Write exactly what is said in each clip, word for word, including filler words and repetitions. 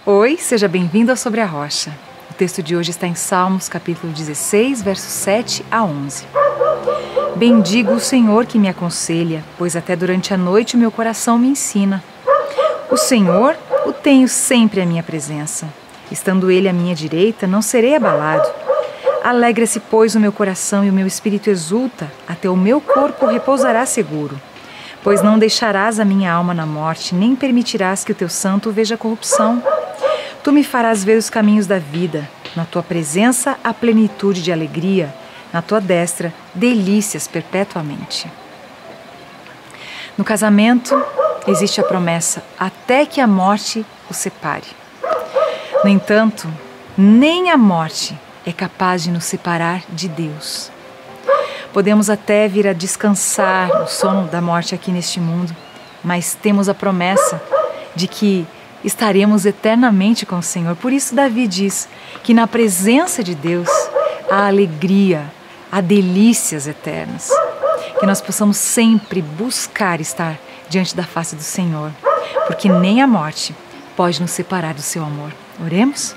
Oi, seja bem-vindo ao Sobre a Rocha. O texto de hoje está em Salmos, capítulo dezesseis, versos sete a onze. Bendigo o Senhor que me aconselha, pois até durante a noite o meu coração me ensina. O Senhor o tenho sempre à minha presença. Estando Ele à minha direita, não serei abalado. Alegra-se, pois, o meu coração e o meu espírito exulta, até o meu corpo repousará seguro. Pois não deixarás a minha alma na morte, nem permitirás que o teu santo veja corrupção. Tu me farás ver os caminhos da vida. Na tua presença há plenitude de alegria. Na tua destra, delícias perpetuamente. No casamento, existe a promessa até que a morte o separe. No entanto, nem a morte é capaz de nos separar de Deus. Podemos até vir a descansar no sono da morte aqui neste mundo, mas temos a promessa de que estaremos eternamente com o Senhor. Por isso Davi diz que na presença de Deus há alegria, há delícias eternas. Que nós possamos sempre buscar estar diante da face do Senhor, porque nem a morte pode nos separar do seu amor. Oremos?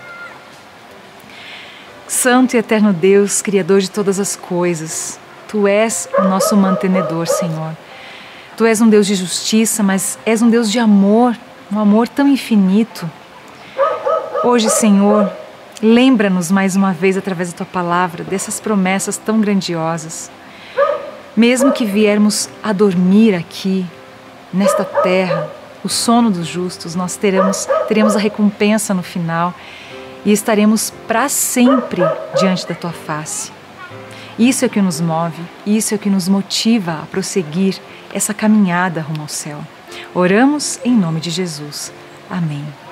Santo e eterno Deus, Criador de todas as coisas, Tu és o nosso mantenedor, Senhor. Tu és um Deus de justiça, mas és um Deus de amor, um amor tão infinito. Hoje, Senhor, lembra-nos mais uma vez, através da Tua palavra, dessas promessas tão grandiosas. Mesmo que viermos a dormir aqui, nesta terra, o sono dos justos, nós teremos, teremos a recompensa no final e estaremos para sempre diante da Tua face. Isso é o que nos move, isso é o que nos motiva a prosseguir essa caminhada rumo ao céu. Oramos em nome de Jesus. Amém.